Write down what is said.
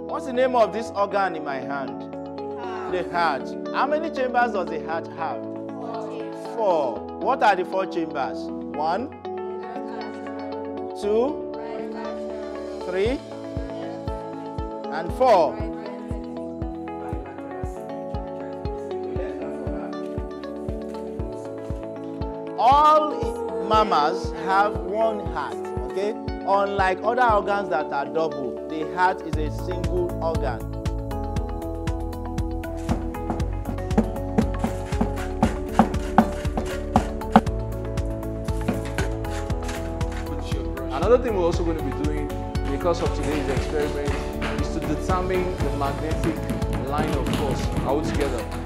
What's the name of this organ in my hand? The heart. How many chambers does the heart have? 4. What are the 4 chambers? 1, 2, 3, and 4. All mammals have one heart, okay? Unlike other organs that are double, the heart is a single organ. Another thing we're also going to be doing because of today's experiment is to determine the magnetic line of force altogether.